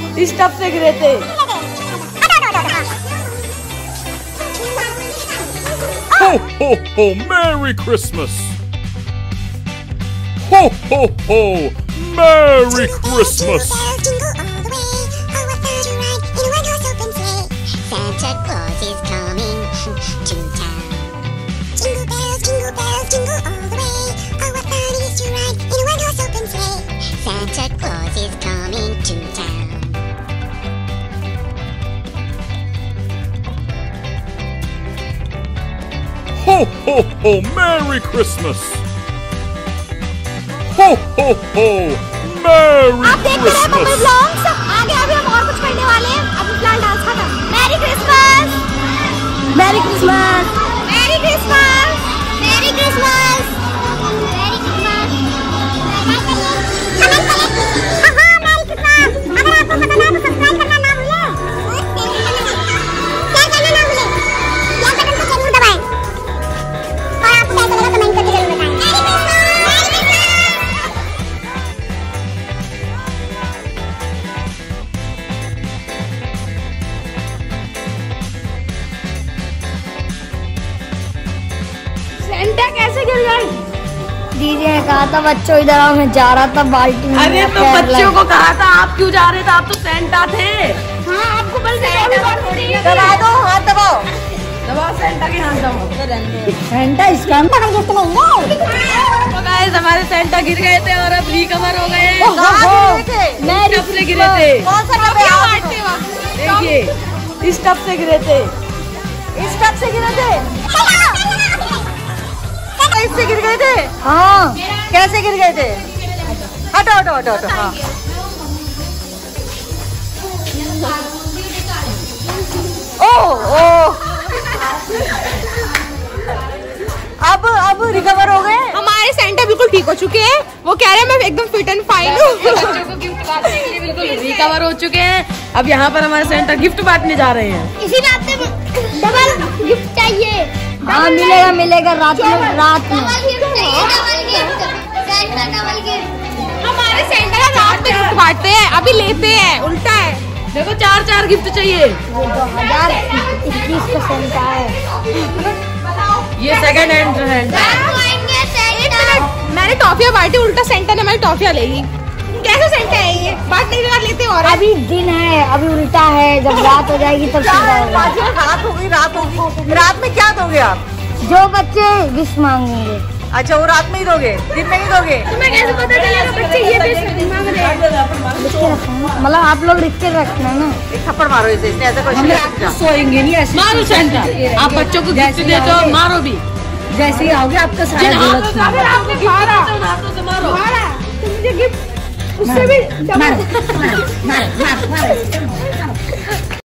इस टब से गिरे थे। Ho ho ho! Merry Christmas! Ho ho ho! Merry Christmas! Santa Claus is coming to town. Jingle bells, jingle all the way. Oh, what fun it is to ride in a one-horse open sleigh. Santa Claus is coming to town. Ho ho ho! Merry Christmas! Ho ho ho! Merry आप देख रहे हैं Christmas! Bubble blogs. आगे अभी हम और कुछ करने वाले हैं। अभी फिलहाल डांस खत्म। Merry Christmas, merry Christmas. Merry Christmas, merry Christmas, merry Christmas. Comment करिए। हाँ मैरी क्रिसमस। अगर आपको पसंद आए तो सब्सक्राइब करना ना भूलें। शेयर करना ना भूलें। लाइक बटन को जरूर दबाएं। और आपको कैसा लगा कमेंट करके जरूर बताएं। Merry Christmas, merry Christmas. Santa कैसे गिर गई? दीदी ने कहा था बच्चों इधर आओ, मैं जा रहा था बाल्टी में। अरे तो बच्चों को कहा था, आप क्यों जा रहे थे? आप तो सेंटा थे। हाँ आपको बस दबा दो, हाथ दबाओ, दबाओ सेंटा के हाथ दबाओ। सेंटा इसका डबल गिफ्ट लेंगे। तो गाइस हमारे सेंटा गिर गए थे और अब रिकवर हो गए हैं। मैरी टब से गिरे थे। कौन सा टब है? देखिए इस टब से गिरे थे। इस टब से गिरे थे। इससे गिर गए थे। हाँ कैसे गिर गए थे? हटो हटो हटो हटो। हाँ ओह अब रिकवर हो गए। हमारे सेंटर बिल्कुल ठीक हो चुके हैं। वो कह रहे हैं मैं एकदम फिट एंड फाइन हूँ। बच्चों को गिफ्ट बांटने के लिए बिल्कुल रिकवर हो चुके हैं। अब यहाँ पर हमारे सेंटर गिफ्ट बांटने जा रहे हैं। इसी रात में डबल गिफ्ट चाहिए। हाँ मिलेगा मिलेगा रात में रात में। डबल गिफ्ट चाहिए, double gift. Santa double gift. हमारे सेंटर का रात में गिफ्ट बांटते हैं, अभी लेते हैं, उल्टा है। देखो 4-4 गिफ्ट चाहिए। 2021 का सेंटा है। ये सेकंड हैंड है। मैंने टॉफियाँ बांटी, उल्टा सेंटर ने हमारी टॉफियाँ ले ली। कैसे सेंटर है ये? बांटने के बाद लेते हैं। और अभी दिन है, अभी उल्टा है, जब रात हो जाएगी तब सीधा होगा। रात होगी, रात होगी। रात में क्या दोगे आप? जो बच्चे विश मांगेंगे। अच्छा वो रात में ही दोगे, दिन में ही दोगे? तुम्हें कैसे पता चलेगा बच्चे ये भी मांग रहे हैं? मतलब आप लोग लिख के रखना ना। एक थप्पड़ मारो इसे, इसने ऐसा कुछ नहीं सोएंगे नहीं ऐसे। मारो सेंटा। आप बच्चों को गिफ्ट देते हो, मारो भी। जैसे ही आओगे आपका सारा अगर आपने मारा तो मारो। तो मुझे गिफ्ट उससे भी